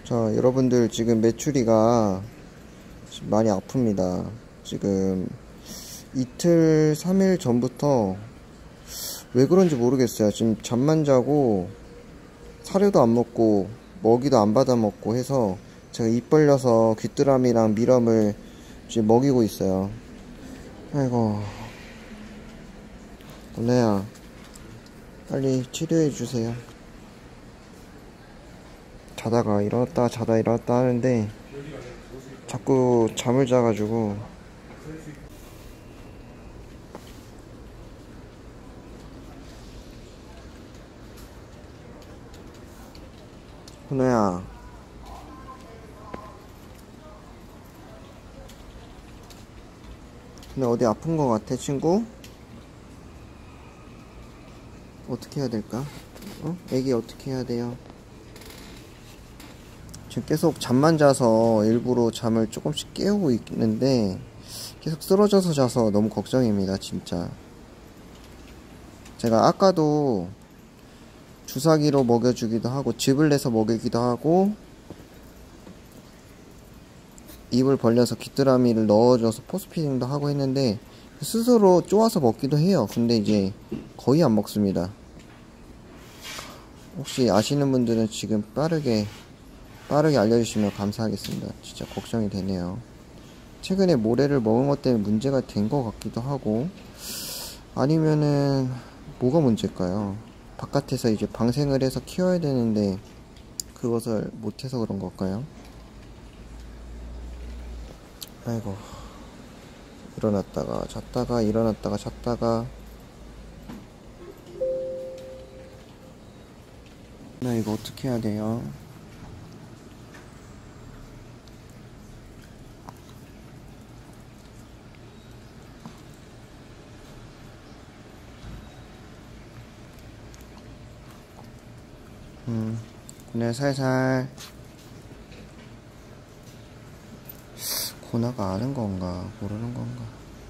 자, 여러분들 지금 메추리가 지금 많이 아픕니다. 지금 이틀, 3일 전부터 왜 그런지 모르겠어요. 지금 잠만 자고 사료도 안 먹고 먹이도 안 받아 먹고 해서 제가 입 벌려서 귀뚜라미랑 미럼을 지금 먹이고 있어요. 아이고, 원래야 빨리 치료해 주세요. 자다가 일어났다 자다 일어났다 하는데 자꾸 잠을 자가지고. 훈호야, 근데 어디 아픈 거 같아 친구? 어떻게 해야 될까? 애기 어떻게 해야 돼요? 지금 계속 잠만 자서 일부러 잠을 조금씩 깨우고 있는데 계속 쓰러져서 자서 너무 걱정입니다 진짜. 제가 아까도 주사기로 먹여주기도 하고 즙을 내서 먹이기도 하고 입을 벌려서 귀뚜라미를 넣어줘서 포스피딩도 하고 했는데 스스로 쪼아서 먹기도 해요. 근데 이제 거의 안 먹습니다. 혹시 아시는 분들은 지금 빠르게 알려주시면 감사하겠습니다. 진짜 걱정이 되네요. 최근에 모래를 먹은 것 때문에 문제가 된 것 같기도 하고, 아니면은 뭐가 문제일까요? 바깥에서 이제 방생을 해서 키워야 되는데 그것을 못해서 그런 걸까요? 아이고, 일어났다가 잤다가 일어났다가 잤다가. 나 이거 어떻게 해야 돼요? 그냥 살살. 고나가 아는 건가 모르는 건가?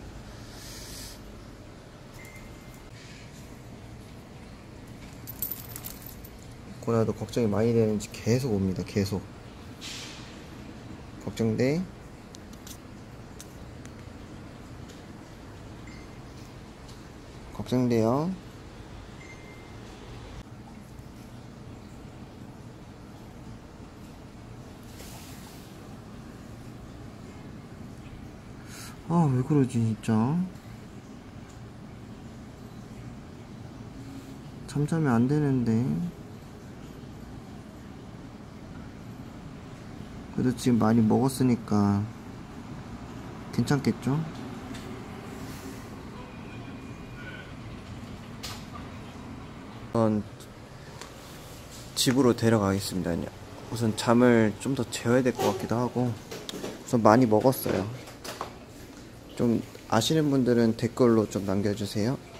고나도 걱정이 많이 되는지 계속 옵니다. 계속 걱정돼. 걱정돼요. 아, 왜 그러지 진짜. 잠자면 안 되는데. 그래도 지금 많이 먹었으니까 괜찮겠죠? 집으로 데려가겠습니다. 우선 잠을 좀 더 재워야 될 것 같기도 하고. 우선 많이 먹었어요. 좀 아시는 분들은 댓글로 좀 남겨주세요.